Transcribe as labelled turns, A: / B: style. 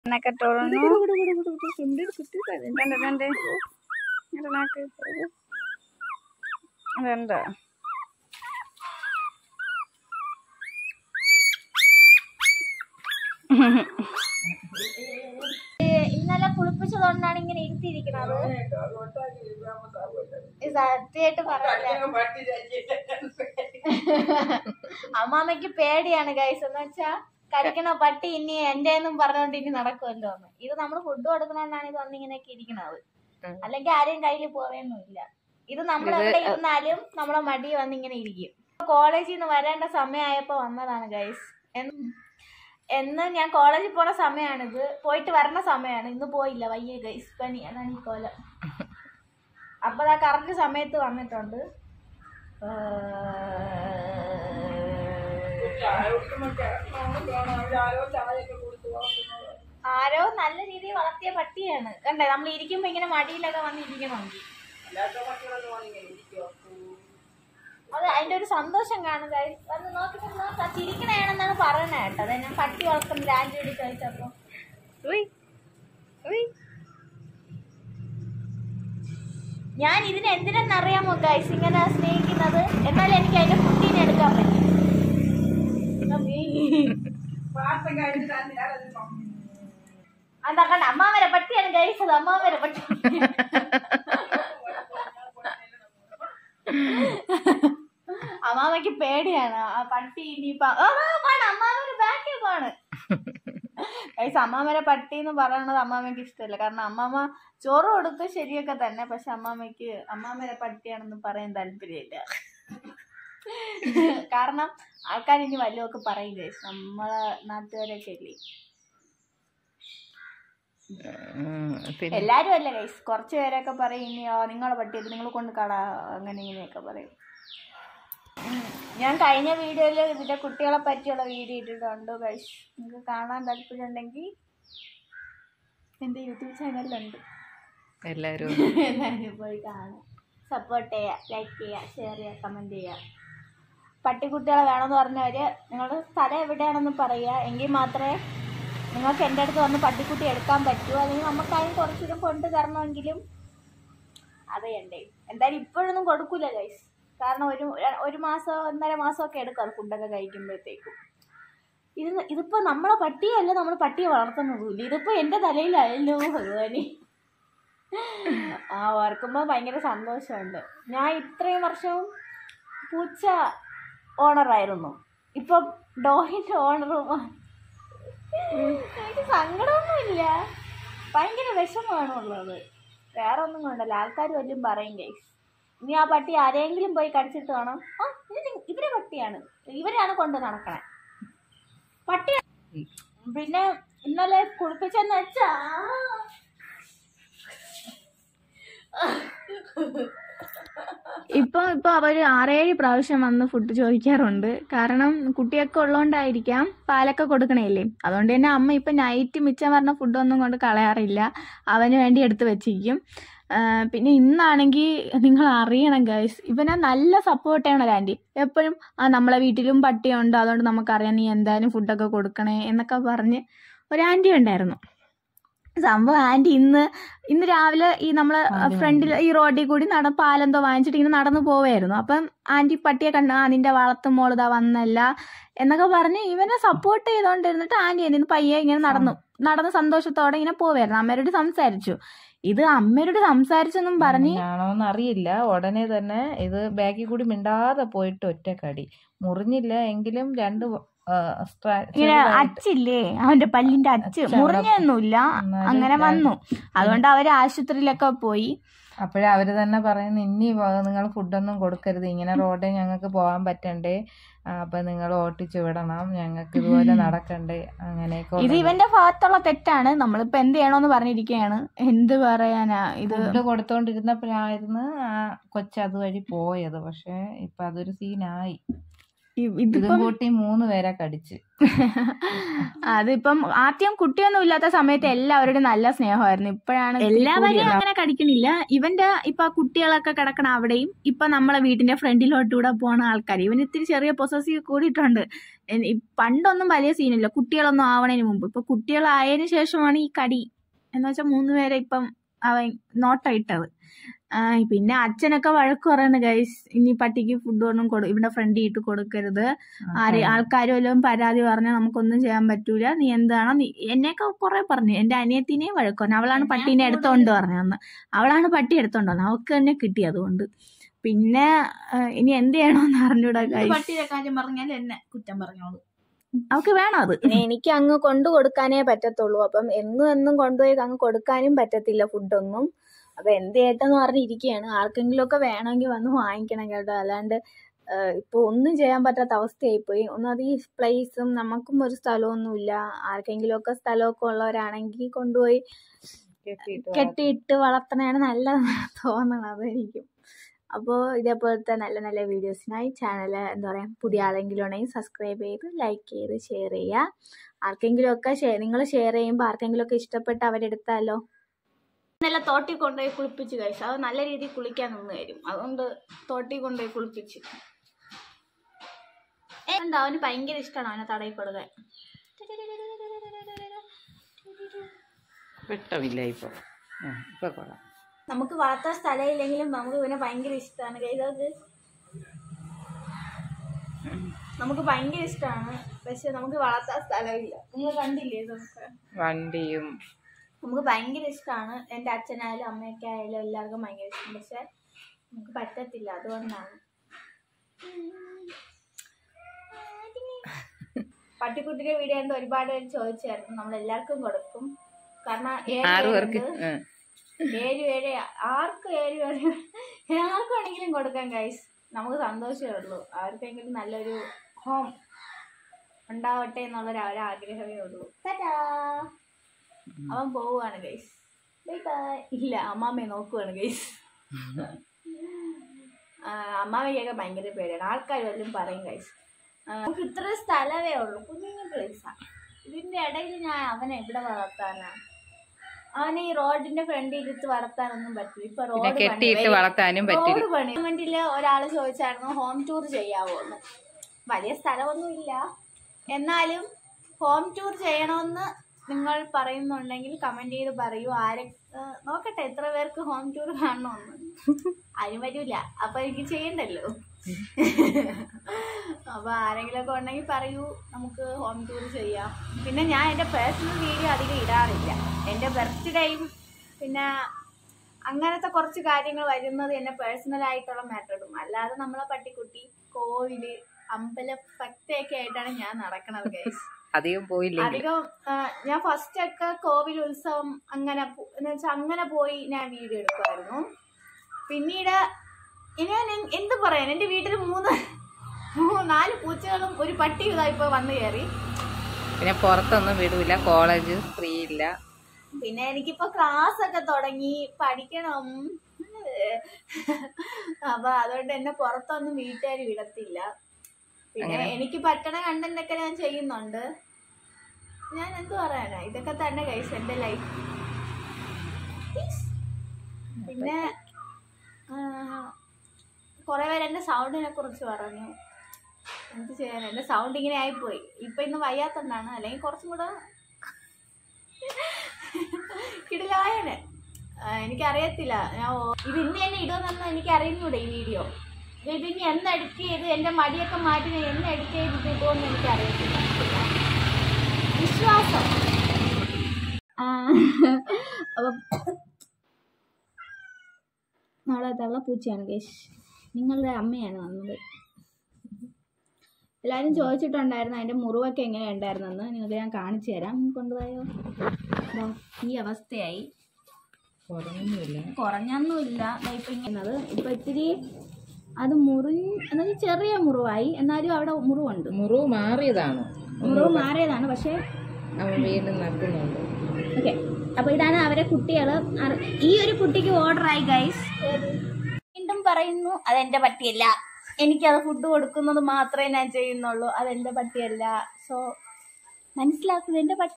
A: ഇന്നലെ കുളിപ്പിച്ചതുകൊണ്ടാണ് ഇങ്ങനെ ഇരുത്തിയിരിക്കുന്നത്. സത്യമായിട്ട് പറയാം, അമ്മാമ്മക്ക് പേടിയാണ് ഗൈസ്. എന്ന് വെച്ചാ കടിക്കണ പട്ടി ഇനി എന്റെ എന്നും പറഞ്ഞോണ്ട് ഇനി നടക്കുമല്ലോ എന്ന്. ഇത് നമ്മൾ ഫുഡ് കൊടുക്കണോണ്ടാണ് ഇത് വന്നിങ്ങനെയൊക്കെ ഇരിക്കണത്. അല്ലെങ്കിൽ ആരെയും കയ്യിൽ പോവേന്നുമില്ല. ഇത് നമ്മൾ എവിടെ ഇരുന്നാലും നമ്മളെ മടി വന്നിങ്ങനെ ഇരിക്കും. കോളേജിൽ നിന്ന് വരേണ്ട സമയമായപ്പോ വന്നതാണ് ഗൈസ്. എന്ന് ഞാൻ കോളേജിൽ പോണ സമയമാണിത്, പോയിട്ട് വരണ സമയമാണ്. ഇന്ന് പോയില്ല, വയ്യ ഗൈസ്, പനി, അതാണ് ഈ കോലം. അപ്പൊ ആ കറക്റ്റ് സമയത്ത് വന്നിട്ടുണ്ട്. ആരോ നല്ല രീതിയിൽ വളർത്തിയ പട്ടിയാണ് കണ്ടേ. നമ്മൾ ഇരിക്കുമ്പോ ഇങ്ങനെ മടിയിലൊക്കെ വന്നിരിക്കണമെങ്കിൽ അത് അതിന്റെ ഒരു സന്തോഷം കാണുക. വന്ന് നോക്കിട്ട് ചിരിക്കണേണെന്നാണ് പറയണ കേട്ടോ. അതെ, ഞാൻ പട്ടി വളർത്തുന്ന ആന്റിയോട് ചോദിച്ചപ്പോ ഞാൻ ഇതിന് എന്തിനെന്നറിയാമോ ഗൈസ് ഇങ്ങനെ സ്നേഹിക്കുന്നത്? എന്നാലും എനിക്ക് അതിന്റെ കുട്ടീനെ എടുക്കാൻ പറ്റും. അതാ കണ്ട, അമ്മാവരെ പട്ടിയാണ് ഗൈസ്, അത് അമ്മാവരെ പട്ടി. അമ്മാമ്മക്ക് പേടിയാണ് ആ പട്ടി. ഇനിയിപ്പോ അമ്മാമ്മയുടെ ബാക്കിൽ പോണ് ഗൈസ്. അമ്മാമ്മരെ പട്ടി എന്ന് പറയണത് അമ്മാമ്മക്ക് ഇഷ്ടമല്ല. കാരണം അമ്മാമ്മ ചോറ് കൊടുത്ത് ശരിയൊക്കെ തന്നെ, പക്ഷെ അമ്മാമ്മക്ക് അമ്മാമ്മരെ പട്ടിയാണെന്ന് പറയാൻ താല്പര്യമില്ല. കാരണം ആൾക്കാർ ഇനി വല്ലതൊക്കെ പറയും ഗൈസ്, നമ്മളെ നാട്ടുകാരൊക്കെ ഇല്ലേ. എല്ലാരും അല്ല ഗൈസ്, കുറച്ചു പേരൊക്കെ പറയും ഇനി നിങ്ങളെ പട്ടിയത് നിങ്ങൾ കൊണ്ട് കള, അങ്ങനെ ഇങ്ങനെയൊക്കെ പറയും. ഞാൻ കഴിഞ്ഞ വീഡിയോയിൽ ഇതിന്റെ കുട്ടികളെ പറ്റിയുള്ള വീഡിയോ ഇട്ടിട്ടുണ്ട് ഗൈസ്. നിങ്ങൾക്ക് കാണാൻ താല്പര്യം ഉണ്ടെങ്കിൽ എന്റെ യൂട്യൂബ് ചാനലിലുണ്ട്, എല്ലാവരും പോയി കാണാം. സപ്പോർട്ട് ചെയ്യുക, ലൈക്ക് ചെയ്യുക, ഷെയർ ചെയ്യുക, കമന്റ് ചെയ്യുക. പട്ടിക്കുട്ടികളെ വേണമെന്ന് പറഞ്ഞവര് നിങ്ങളുടെ സ്ഥലം എവിടെയാണെന്ന് പറയുക, എങ്കിൽ മാത്രമേ നിങ്ങൾക്ക് എൻ്റെ അടുത്ത് വന്ന് പട്ടിക്കുട്ടി എടുക്കാൻ പറ്റൂ. അല്ലെങ്കിൽ നമുക്കാരും കുറച്ചുകൂടെ കൊണ്ട് തരണമെങ്കിലും അറിയണ്ടേ. എന്തായാലും ഇപ്പോഴൊന്നും കൊടുക്കൂല ഗൈസ്, കാരണം ഒരു മാസം 1.5 മാസമൊക്കെ എടുക്കും അത് ഫുഡൊക്കെ കഴിക്കുമ്പോഴത്തേക്കും. ഇതിപ്പോ നമ്മളെ പട്ടിയല്ല, നമ്മൾ പട്ടിയെ വളർത്തുന്നതുമില്ല. ഇതിപ്പോ എൻ്റെ തലയിലായല്ലോ ഭഗവാനെ. ഓർക്കുമ്പോൾ ഭയങ്കര സന്തോഷമുണ്ട്. ഞാൻ ഇത്രയും വർഷവും പൂച്ച ഓണറായിരുന്നു, ഇപ്പം ഡോഗിന്റെ ഓണറും. എനിക്ക് സങ്കടമൊന്നുമില്ല, ഭയങ്കര വിഷമമാണ് ഉള്ളത്, വേറെ ഒന്നും കൊണ്ടല്ല. ആൾക്കാർ വല്ലതും പറയും ഗൈസ്, ഇനി ആ പട്ടി ആരെങ്കിലും പോയി കടിച്ചിട്ട് വേണം ഇവരെ പട്ടിയാണ്, ഇവരാണ് കൊണ്ട് നടക്കണേ പട്ടി. പിന്നെ ഇന്നലെ കുളിപ്പിച്ചെന്ന് വെച്ചാ ഇപ്പൊ അവര് 6-7 പ്രാവശ്യം വന്ന് ഫുഡ് ചോദിക്കാറുണ്ട്. കാരണം കുട്ടിയൊക്കെ ഉള്ളതുകൊണ്ടായിരിക്കാം, പാലൊക്കെ കൊടുക്കണേല്ലേ. അതുകൊണ്ട് തന്നെ അമ്മ ഇപ്പൊ നൈറ്റ് മിച്ചം പറഞ്ഞ ഫുഡൊന്നും കൊണ്ട് കളയാറില്ല, അവന് വേണ്ടി എടുത്ത് വെച്ചിരിക്കും. പിന്നെ ഇന്നാണെങ്കിൽ നിങ്ങൾ അറിയണം ഗൈസ്, ഇവനെ നല്ല സപ്പോർട്ട് ചെയ്യണം ഒരു ആൻറ്റി. എപ്പോഴും നമ്മളെ വീട്ടിലും പട്ടിയുണ്ട്, അതുകൊണ്ട് നമുക്കറിയാം നീ എന്തായാലും ഫുഡൊക്കെ കൊടുക്കണേ എന്നൊക്കെ പറഞ്ഞ് ഒരു ആൻറ്റി ഉണ്ടായിരുന്നു. സംഭവം ആൻറ്റി ഇന്ന് രാവിലെ ഈ നമ്മളെ ഫ്രണ്ടിൽ ഈ റോഡിൽ കൂടി പാലെന്തോ വാങ്ങിച്ചിട്ട് ഇങ്ങനെ നടന്നു പോവായിരുന്നു. അപ്പം ആൻറ്റി പട്ടിയെ കണ്ട, നിന്റെ വളർത്തു മോളിതാ വന്നല്ല എന്നൊക്കെ പറഞ്ഞ് ഇവനെ സപ്പോർട്ട് ചെയ്തോണ്ടിരുന്നിട്ട് ആൻറ്റി എന്തിന് പയ്യെ ഇങ്ങനെ നടന്ന് സന്തോഷത്തോടെ ഇങ്ങനെ പോവായിരുന്നു. അമ്മയോട് സംസാരിച്ചു. ഇത് അമ്മയോട് സംസാരിച്ചെന്നും പറഞ്ഞ്
B: ആണോന്ന് അറിയില്ല, ഉടനെ തന്നെ ഇത് ബാഗിൽ കൂടി മിണ്ടാതെ പോയിട്ട് ഒറ്റക്കടി മുറിഞ്ഞില്ല. എങ്കിലും 2
A: ഇങ്ങനെ അച്ചില്ലേ, അവന്റെ പല്ലിന്റെ അച്ച് മുറിഞ്ഞൊന്നുമില്ല, അങ്ങനെ വന്നു. അതുകൊണ്ട് അവര് ആശുപത്രിയിലൊക്കെ പോയി.
B: അപ്പോഴേ അവര് തന്നെ പറയുന്നു, ഇനി നിങ്ങൾ ഫുഡൊന്നും കൊടുക്കരുത്, ഇങ്ങനെ റോഡിൽ ഞങ്ങൾക്ക് പോകാൻ പറ്റണ്ടേ, അപ്പൊ നിങ്ങൾ ഓട്ടിച്ചു വിടണം, ഞങ്ങൾക്ക് ഇതുപോലെ നടക്കണ്ടേ, അങ്ങനെയൊക്കെ.
A: ഇത് ഇവന്റെ ഭാഗത്തുള്ള തെറ്റാണ്, നമ്മളിപ്പോ എന്ത് ചെയ്യണോന്ന് പറഞ്ഞിരിക്കുകയാണ്. എന്ത് പറയാനാ, ഇത്
B: ഫുഡ് കൊടുത്തോണ്ടിരുന്നപ്പോഴായിരുന്നു ആ കൊച്ചു അതുവഴി പോയത്. പക്ഷെ ഇപ്പൊ അതൊരു സീനായി. ഇതും കൂട്ടി 3 പേരെ കടിച്ച്.
A: അതിപ്പം ആദ്യം കുട്ടിയൊന്നും ഇല്ലാത്ത സമയത്ത് എല്ലാവരുടെയും നല്ല സ്നേഹമായിരുന്നു. ഇപ്പോഴാണ് എല്ലാവരെയും അങ്ങനെ കടിക്കണില്ല. ഇവന്റെ ഇപ്പൊ കുട്ടികളൊക്കെ കിടക്കണ അവിടെയും ഇപ്പൊ നമ്മളെ വീടിന്റെ ഫ്രണ്ടിലോട്ടൂടെ പോണ ആൾക്കാർ ഇവന് ഇത്തിരി ചെറിയ പൊസസീവ് കൂടിയിട്ടുണ്ട്. പണ്ടൊന്നും വലിയ സീനില്ല കുട്ടികളൊന്നും ആവണതിന് മുമ്പ്. ഇപ്പൊ കുട്ടികളായതിനു ശേഷമാണ് ഈ കടി എന്ന് വെച്ചാൽ 3 പേരെ ഇപ്പം അവൻ നോട്ടയിട്ടത്. പിന്നെ അച്ഛനൊക്കെ വഴക്ക് പറയണ ഗൈസ്, ഇനി പട്ടിക്ക് ഫുഡ് ഒന്നും ഇവിടെ ഫ്രണ്ടിൽ ഇട്ട് കൊടുക്കരുത്, ആൾക്കാരും എല്ലാം പരാതി പറഞ്ഞാൽ നമുക്കൊന്നും ചെയ്യാൻ പറ്റൂല, നീ എന്താണോ എന്നെയൊക്കെ കുറെ പറഞ്ഞു. എന്റെ അനിയത്തിനെയും വഴക്ക് പറഞ്ഞു. അവളാണ് പട്ടീനെ എടുത്തോണ്ട് പറഞ്ഞതെന്ന്. അവളാണ് പട്ടി എടുത്തോണ്ട് വന്നത്, അവൾക്ക് തന്നെ കിട്ടി. അതുകൊണ്ട് പിന്നെ ഇനി എന്ത് ചെയ്യണമെന്ന് അറിഞ്ഞൂടാ ഗൈസ്.
B: പട്ടിയുടെ കാര്യം പറഞ്ഞാൽ എന്നെ കുറ്റം പറഞ്ഞോളൂ.
A: അവൾക്ക് വേണം അത്. എനിക്ക് അങ്ങ് കൊണ്ടു കൊടുക്കാനേ പറ്റത്തുള്ളൂ. അപ്പം എന്നും കൊണ്ടുപോയി അങ്ങ് കൊടുക്കാനും പറ്റത്തില്ല ഫുഡൊന്നും. അപ്പൊ എന്ത് ചെയ്യട്ടെന്ന് പറഞ്ഞിരിക്കുകയാണ്. ആർക്കെങ്കിലും ഒക്കെ വേണമെങ്കിൽ വന്ന് വാങ്ങിക്കണം കേട്ടോ. അല്ലാണ്ട് ഇപ്പൊ ഒന്നും ചെയ്യാൻ പറ്റാത്ത അവസ്ഥയായിപ്പോയി. ഒന്നത് ഈ പ്ലേസും നമുക്കും ഒരു സ്ഥലമൊന്നുമില്ല. ആർക്കെങ്കിലും ഒക്കെ സ്ഥലമൊക്കെ ഉള്ളവരാണെങ്കിൽ കൊണ്ടുപോയി കെട്ടിയിട്ട് വളർത്തണയാണ് നല്ലതെന്ന് തോന്നണത് എനിക്കും. അപ്പോൾ ഇതേപോലത്തെ നല്ല നല്ല വീഡിയോസിനായി ചാനൽ പുതിയ ആരെങ്കിലും ഉണ്ടെങ്കിൽ സബ്സ്ക്രൈബ് ചെയ്ത് ലൈക്ക് ചെയ്ത് ഷെയർ ചെയ്യുക. ആർക്കെങ്കിലും ഒക്കെ നിങ്ങൾ ഷെയർ ചെയ്യുമ്പോൾ ആർക്കെങ്കിലും ഒക്കെ ഇഷ്ടപ്പെട്ട് അവരെടുത്താലോ. നല്ല തോട്ടി കൊണ്ടുപോയി കുളിപ്പിച്ച് കഴിച്ചു. അത് നല്ല രീതിയിൽ കുളിക്കാൻ നിന്ന് തരും. അതുകൊണ്ട് തോട്ടി കൊണ്ടുപോയി കുളിപ്പിച്ച്. എന്താ അവന് ഭയങ്കര ഇഷ്ടമാണ് അവനെ തടയി കൊടുക്കാൻ. നമുക്ക് വളർത്താൻ സ്ഥലമില്ലെങ്കിലും നമുക്ക് ഇവനെ ഭയങ്കര ഇഷ്ടമാണ്. നമുക്ക് ഭയങ്കര ഇഷ്ടമാണ്. പക്ഷെ നമുക്ക് വളർത്താൻ സ്ഥലമില്ല. നിങ്ങൾ കണ്ടില്ലേ ഇതൊക്കെ
B: വണ്ടിയും.
A: നമുക്ക് ഭയങ്കര ഇഷ്ടമാണ്. എൻ്റെ അച്ഛനായാലും അമ്മയൊക്കെ ആയാലും എല്ലാവർക്കും ഭയങ്കര ഇഷ്ടം. പക്ഷെ നമുക്ക് പറ്റത്തില്ല. അതുകൊണ്ടാണ്. പട്ടിക്കുട്ടിയുടെ വീഡിയോ കണ്ട് ഒരുപാട് പേര് ചോദിച്ചായിരുന്നു. നമ്മൾ എല്ലാവർക്കും കൊടുക്കും. കാരണം 7 പേർക്ക് ആർക്കും 7 പേര് ആർക്കും വേണമെങ്കിലും കൊടുക്കാം ഗൈസ്. നമുക്ക് സന്തോഷമേ ഉള്ളൂ. ആർക്കെങ്കിലും നല്ലൊരു ഹോം ഉണ്ടാവട്ടെ എന്നുള്ളൊരാഗ്രഹമേ ഉള്ളൂ. അവൻ പോവുകയാണ് ഗൈസ്. Bye bye. ഇല്ല, അമ്മാമ്മയെ നോക്കുവാണ് ഗൈസ്. അമ്മാമ്മയ്ക്കൊക്കെ ഭയങ്കര പേടിയാണ്. ആൾക്കാർ വല്ലതും പറയും ഗൈസ്. നമുക്ക് ഇത്ര സ്ഥലമേ ഉള്ളൂ, കുഞ്ഞു പ്ലേസാണ്. ഇതിന്റെ ഇടയിൽ ഞാൻ അവനെ എവിടെ വളർത്താനാണ്? അവനെ ഈ റോഡിന്റെ ഫ്രണ്ടിൽ ഇരുത്ത് വളർത്താനൊന്നും പറ്റില്ല. ഇപ്പൊ റോഡ് പണി. ഗവൺമെന്റില് ഒരാള് ചോദിച്ചായിരുന്നു ഹോം ടൂർ ചെയ്യാവോ എന്ന്. വലിയ സ്ഥലമൊന്നും ഇല്ല, എന്നാലും ഹോം ടൂർ ചെയ്യണമെന്ന് നിങ്ങൾ പറയുന്നുണ്ടെങ്കിൽ കമന്റ് ചെയ്ത് പറയൂ. നോക്കട്ടെ എത്ര പേർക്ക് ഹോം ടൂർ കാണണമെന്ന്. ആരും വരില്ല, അപ്പൊ എനിക്ക് ചെയ്യണ്ടല്ലോ. അപ്പൊ ആരെങ്കിലും ഒക്കെ ഉണ്ടെങ്കിൽ പറയൂ, നമുക്ക് ഹോം ടൂർ ചെയ്യാം. പിന്നെ ഞാൻ എൻ്റെ പേഴ്സണൽ വീഡിയോ അധികം ഇടാറില്ല. എൻ്റെ ബർത്ത്ഡേയും പിന്നെ അങ്ങനത്തെ കുറച്ച് കാര്യങ്ങൾ വരുന്നത് എൻ്റെ പേഴ്സണൽ ആയിട്ടുള്ള മാറ്ററും. അല്ലാതെ നമ്മളെ പട്ടിക്കുട്ടി കോവില് അമ്പലം ഭക്തിയൊക്കെ ആയിട്ടാണ് ഞാൻ നടക്കണത് ഗൈസ്.
B: അധികം പോയില്ല.
A: ഞാൻ ഫസ്റ്റ് ഒക്കെ കോവിൽ ഉത്സവം അങ്ങനെ എന്ന് വെച്ചാൽ അങ്ങനെ പോയി ഞാൻ വീഡിയോ എടുക്കുമായിരുന്നു. പിന്നീട് ഞാൻ എന്ത് പറയാൻ, എൻ്റെ വീട്ടിൽ 4 പൂച്ചകളും ഒരു പട്ടിയും ഇതായിപ്പോ വന്നു കയറി.
B: പിന്നെ പുറത്തൊന്നും വിടൂല, കോളേജ് ഫ്രീ ഇല്ല.
A: പിന്നെ എനിക്കിപ്പോ ക്ലാസ് ഒക്കെ തുടങ്ങി, പഠിക്കണം. അപ്പൊ അതുകൊണ്ട് എന്നെ പുറത്തൊന്നും വീട്ടുകാർ വിടത്തില്ല. പിന്നെ എനിക്ക് പറ്റണ കണ്ടന്റ് ഒക്കെ ഞാൻ ചെയ്യുന്നുണ്ട്. ഞാൻ എന്ത് പറയാനാ, ഇതൊക്കെ തന്നെ ഗൈസ് എന്റെ ലൈഫ്. പിന്നെ കുറെ പേര് എന്റെ സൗണ്ടിനെ കുറിച്ച് പറഞ്ഞു. എന്ത് ചെയ്യാൻ, എന്റെ സൗണ്ട് ഇങ്ങനെ ആയിപ്പോയി. ഇപ്പൊ ഇന്ന് വയ്യാത്തോണ്ടാണ്, അല്ലെങ്കിൽ കുറച്ചും കൂടെ കിടിലായനെ. എനിക്കറിയത്തില്ല ഇത് ഇന്ന് തന്നെ ഇടുമെന്നൊന്നും എനിക്ക് അറിയുന്നൂടെ ഈ വീഡിയോ. ഇത് ഇനി എന്ന് എഡിറ്റ് ചെയ്ത് എൻ്റെ മടിയൊക്കെ മാറ്റി ഞാൻ എന്ന് എഡിറ്റ് ചെയ്തിട്ട് ഇടുമെന്ന് എനിക്കറിയത്തില്ല. വിശ്വാസം. അപ്പം നാളെ തള്ളപ്പൂച്ചയാണ് ഗൈസ്. നിങ്ങളുടെ അമ്മയാണ് വന്നത്. എല്ലാവരും ചോദിച്ചിട്ടുണ്ടായിരുന്നു അതിൻ്റെ മുറിവൊക്കെ എങ്ങനെ ഉണ്ടായിരുന്നെന്ന്. നിങ്ങൾക്ക് ഞാൻ കാണിച്ചു തരാം. കൊണ്ടുപോയോ, ഈ അവസ്ഥയായി. കുറഞ്ഞൊന്നുമില്ല. ഇപ്പം ഇങ്ങനെ ഇപ്പം ഇത്തിരി അത് എന്നുവെച്ചാൽ ചെറിയ മുറിവായി, എന്നാലും അവിടെ മുറിവുണ്ട്.
B: മുറിവ് മാറിയതാണ്
A: പക്ഷേ
B: വീണ്ടും നടക്കുന്നുണ്ട്.
A: ഓക്കെ, അപ്പൊ ഇതാണ് അവരെ കുട്ടികൾ. ഈ ഒരു കുട്ടിക്ക് ഓർഡറായി ഗൈസ്. വീണ്ടും പറയുന്നു, അതെന്റെ പട്ടിയല്ല, എനിക്കത് ഫുഡ് കൊടുക്കുന്നത് മാത്രമേ ഞാൻ ചെയ്യുന്നുള്ളൂ. അതെന്റെ പട്ടിയല്ല. സോ മനസ്സിലാക്കുന്നത് എന്റെ പട്ടി